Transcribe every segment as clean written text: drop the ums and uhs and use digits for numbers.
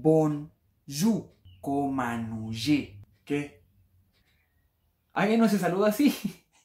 bonjour, comanuje. ¿Qué? ¿Alguien no se saluda así?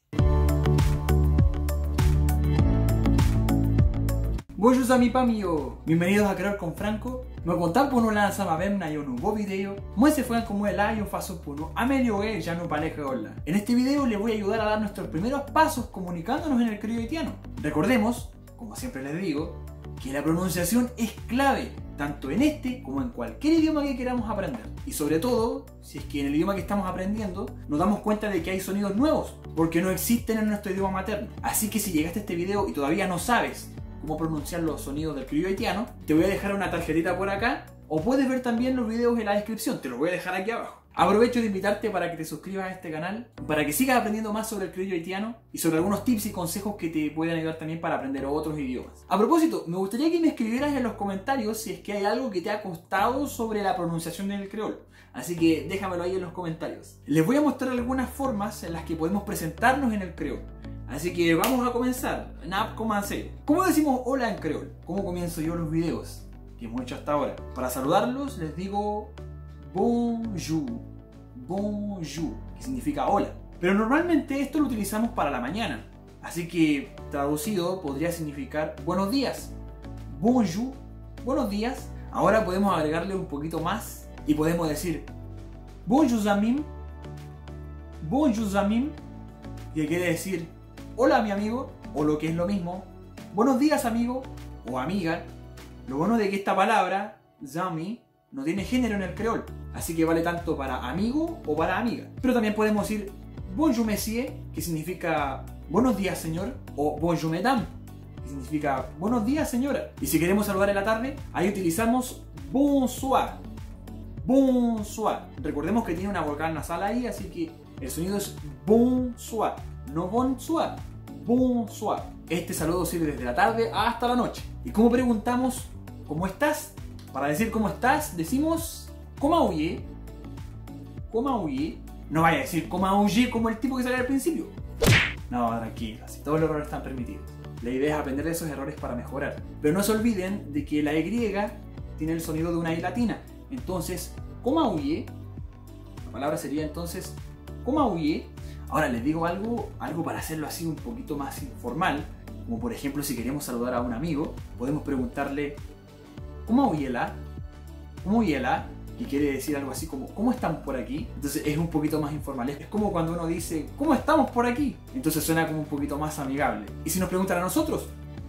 Bonjour amis pamio, bienvenidos a Crear con Franco. Me contar por no lançar ma vez na un nuevo video. Moi c'est Franco como lá yo faço por no améliorer ya no para creola. En este video les voy a ayudar a dar nuestros primeros pasos comunicándonos en el criollo haitiano. Recordemos, como siempre les digo, que la pronunciación es clave, tanto en este como en cualquier idioma que queramos aprender. Y sobre todo, si es que en el idioma que estamos aprendiendo nos damos cuenta de que hay sonidos nuevos, porque no existen en nuestro idioma materno. Así que si llegaste a este video y todavía no sabes cómo pronunciar los sonidos del criollo haitiano, te voy a dejar una tarjetita por acá, o puedes ver también los videos en la descripción, te los voy a dejar aquí abajo. Aprovecho de invitarte para que te suscribas a este canal, para que sigas aprendiendo más sobre el criollo haitiano y sobre algunos tips y consejos que te puedan ayudar también para aprender otros idiomas. A propósito, me gustaría que me escribieras en los comentarios si es que hay algo que te ha costado sobre la pronunciación del creol. Así que déjamelo ahí en los comentarios. Les voy a mostrar algunas formas en las que podemos presentarnos en el creol. Así que vamos a comenzar. Nap commencer. ¿Cómo decimos hola en creol? ¿Cómo comienzo yo los videos que hemos hecho hasta ahora? Para saludarlos les digo bonjour, bonjour, que significa hola. Pero normalmente esto lo utilizamos para la mañana. Así que traducido podría significar buenos días. Bonjour, buenos días. Ahora podemos agregarle un poquito más y podemos decir bonjour amis, bonjour amis, que quiere decir hola mi amigo, o lo que es lo mismo, buenos días amigo o amiga. Lo bueno de que esta palabra, zami, no tiene género en el creol, así que vale tanto para amigo o para amiga. Pero también podemos decir bonjour monsieur, que significa buenos días señor, o bonjour madame, que significa buenos días señora. Y si queremos saludar en la tarde, ahí utilizamos bonsoir, bonsoir. Recordemos que tiene una vocal nasal ahí, así que el sonido es bonsoir, no bonsoir, bonsoir. Este saludo sirve desde la tarde hasta la noche. ¿Y cómo preguntamos cómo estás? Para decir cómo estás, decimos comment ouye. Comment ouye. No vaya a decir comment ouye como el tipo que sale al principio. No, tranquilo, así todos los errores están permitidos. La idea es aprender de esos errores para mejorar. Pero no se olviden de que la Y tiene el sonido de una I latina. Entonces, comment ouye, la palabra sería entonces comment ouye. Ahora les digo algo para hacerlo así un poquito más informal. Como por ejemplo, si queremos saludar a un amigo, podemos preguntarle ¿cómo ouye-la? ¿Cómo ouye-la? Y quiere decir algo así como ¿cómo están por aquí? Entonces es un poquito más informal. Es como cuando uno dice ¿cómo estamos por aquí? Entonces suena como un poquito más amigable. Y si nos preguntan a nosotros,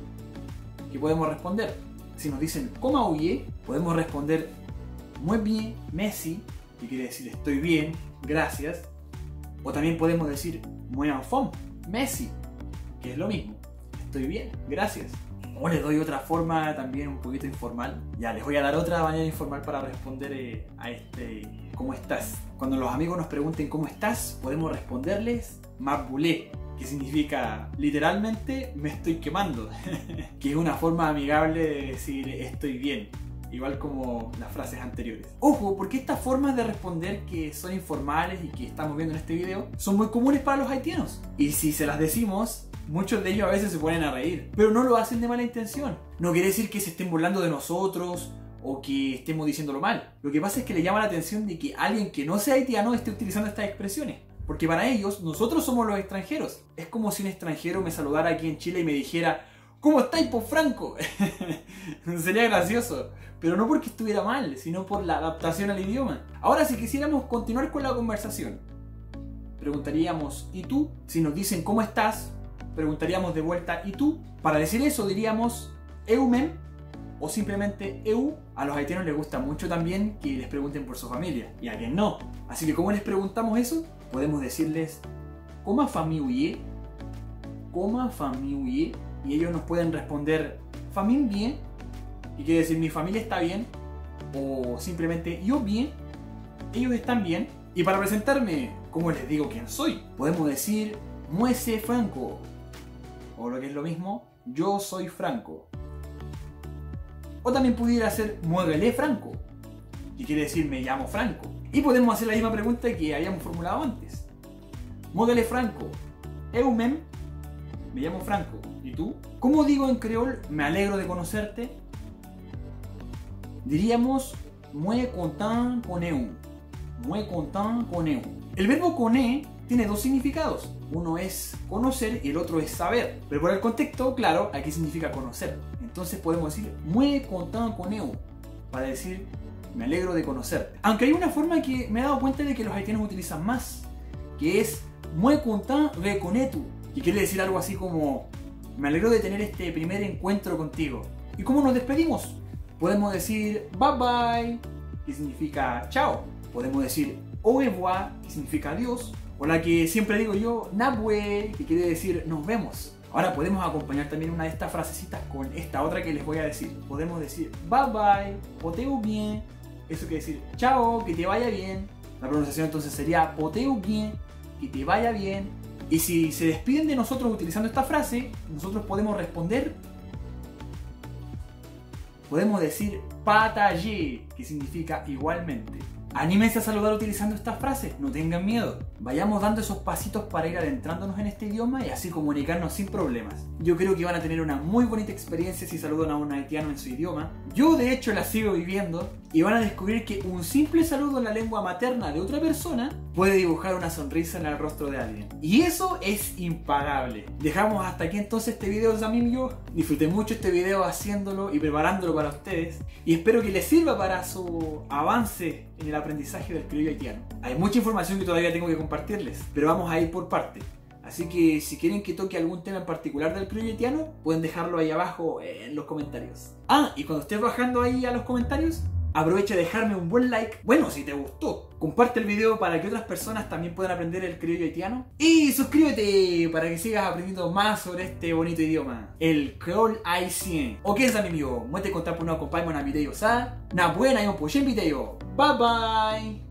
¿qué podemos responder? Si nos dicen ¿cómo ouye? Podemos responder muy bien, merci, que quiere decir estoy bien, gracias. O también podemos decir muy en forme, merci, que es lo mismo, estoy bien, gracias. O les doy otra forma también un poquito informal. Ya, les voy a dar otra manera informal para responder a este ¿cómo estás? Cuando los amigos nos pregunten ¿cómo estás? Podemos responderles mabulé, que significa literalmente me estoy quemando. Que es una forma amigable de decir estoy bien. Igual como las frases anteriores. Ojo, porque estas formas de responder que son informales y que estamos viendo en este video son muy comunes para los haitianos. Y si se las decimos, muchos de ellos a veces se ponen a reír. Pero no lo hacen de mala intención. No quiere decir que se estén burlando de nosotros o que estemos diciéndolo mal. Lo que pasa es que le llama la atención de que alguien que no sea haitiano esté utilizando estas expresiones. Porque para ellos, nosotros somos los extranjeros. Es como si un extranjero me saludara aquí en Chile y me dijera ¿cómo estáis, po Franco? Sería gracioso, pero no porque estuviera mal, sino por la adaptación al idioma. Ahora, si quisiéramos continuar con la conversación, preguntaríamos ¿y tú? Si nos dicen ¿cómo estás? Preguntaríamos de vuelta ¿y tú? Para decir eso diríamos eu mem o simplemente eu. A los haitianos les gusta mucho también que les pregunten por su familia, y a quien no. Así que ¿cómo les preguntamos eso? Podemos decirles ¿comment famille ouye? ¿Comment famille ouye? Y ellos nos pueden responder famille bien, que quiere decir mi familia está bien, o simplemente yo bien, ellos están bien. Y para presentarme, ¿cómo les digo quién soy? Podemos decir moi c'est Franco, o lo que es lo mismo, yo soy Franco. O también pudiera ser muévele Franco, que quiere decir me llamo Franco. Y podemos hacer la misma pregunta que habíamos formulado antes. Muévele Franco, eu mem, me llamo Franco. ¿Y tú? ¿Cómo digo en creol me alegro de conocerte? Diríamos muy content con eu. Muy content con eu. El verbo coné tiene dos significados. Uno es conocer y el otro es saber. Pero por el contexto, claro, aquí significa conocer. Entonces podemos decir muy content con eu para decir me alegro de conocerte. Aunque hay una forma que me he dado cuenta de que los haitianos utilizan más, que es muy content de connaître, que quiere decir algo así como me alegro de tener este primer encuentro contigo. ¿Y cómo nos despedimos? Podemos decir bye bye, que significa chao. Podemos decir au revoir, que significa adiós. O la que siempre digo yo, nabwe, que quiere decir nos vemos. Ahora podemos acompañar también una de estas frasecitas con esta otra que les voy a decir. Podemos decir bye bye, poteu bien. Eso quiere decir chao, que te vaya bien. La pronunciación entonces sería poteu bien, que te vaya bien. Y si se despiden de nosotros utilizando esta frase, nosotros podemos responder. Podemos decir patagé, que significa igualmente. Anímense a saludar utilizando estas frases, no tengan miedo. Vayamos dando esos pasitos para ir adentrándonos en este idioma y así comunicarnos sin problemas. Yo creo que van a tener una muy bonita experiencia si saludan a un haitiano en su idioma. Yo de hecho la sigo viviendo y van a descubrir que un simple saludo en la lengua materna de otra persona puede dibujar una sonrisa en el rostro de alguien. Y eso es impagable. Dejamos hasta aquí entonces este video, amigos. Disfruté mucho este video haciéndolo y preparándolo para ustedes. Y espero que les sirva para su avance en el aprendizaje del criollo haitiano. Hay mucha información que todavía tengo que compartirles, pero vamos a ir por parte. Así que si quieren que toque algún tema en particular del criollo haitiano, pueden dejarlo ahí abajo en los comentarios. Ah, y cuando estés bajando ahí a los comentarios, aprovecha de dejarme un buen like. Bueno, si te gustó, comparte el video para que otras personas también puedan aprender el criollo haitiano. Y suscríbete para que sigas aprendiendo más sobre este bonito idioma, el creol haitien. Ok, amigos, muévete contar por no acompañarme en el video, ¿sabes? Na buena y un prochain video. Bye bye.